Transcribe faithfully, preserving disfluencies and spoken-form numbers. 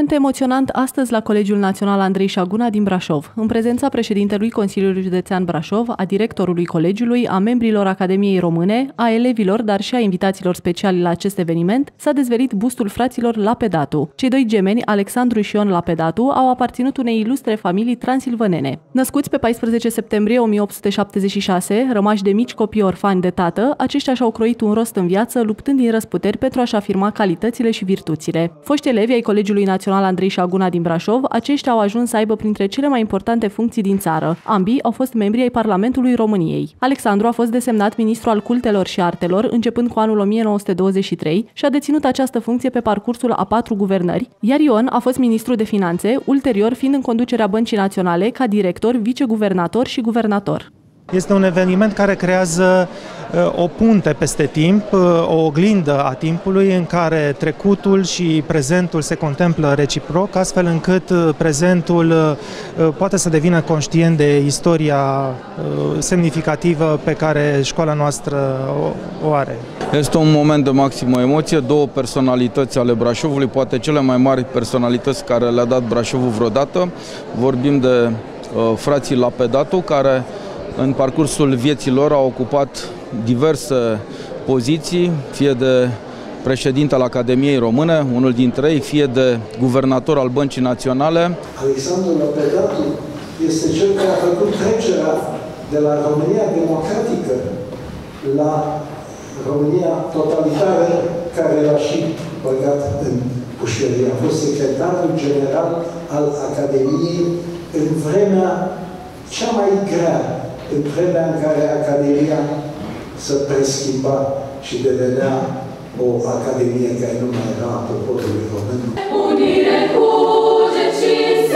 moment emoționant astăzi la Colegiul Național Andrei Șaguna din Brașov. În prezența președintelui Consiliului Județean Brașov, a directorului colegiului, a membrilor Academiei Române, a elevilor, dar și a invitaților speciali la acest eveniment, s-a dezvelit bustul fraților Lapedatu. Cei doi gemeni, Alexandru și Ion Lapedatu, au aparținut unei ilustre familii transilvanene. Născuți pe paisprezece septembrie o mie opt sute șaptezeci și șase, rămași de mici copii orfani de tată, aceștia și-au croit un rost în viață, luptând din răsputeri pentru a-și afirma calitățile și virtuțile. Foști elevi ai Colegiului Național Andrei Șaguna din Brașov, aceștia au ajuns să aibă printre cele mai importante funcții din țară. Ambii au fost membri ai Parlamentului României. Alexandru a fost desemnat ministru al cultelor și artelor începând cu anul o mie nouă sute douăzeci și trei și a deținut această funcție pe parcursul a patru guvernări, iar Ion a fost ministru de finanțe, ulterior fiind în conducerea Băncii Naționale ca director, viceguvernator și guvernator. Este un eveniment care creează o punte peste timp, o oglindă a timpului în care trecutul și prezentul se contemplă reciproc, astfel încât prezentul poate să devină conștient de istoria semnificativă pe care școala noastră o are. Este un moment de maximă emoție, două personalități ale Brașovului, poate cele mai mari personalități care le-a dat Brașovul vreodată. Vorbim de uh, frații Lapedatu, care în parcursul vieții lor au ocupat diverse poziții, fie de președinte al Academiei Române, unul dintre ei, fie de guvernator al Băncii Naționale. Alexandru Lapedatu este cel care a făcut trecerea de la România democratică la România totalitară, care l-a și băgat în pușcărie. A fost secretarul general al Academiei în vremea cea mai grea, în vremea în care Academia se preschimba și devenea o Academie care nu mai era a poporului român. Unire, cuget și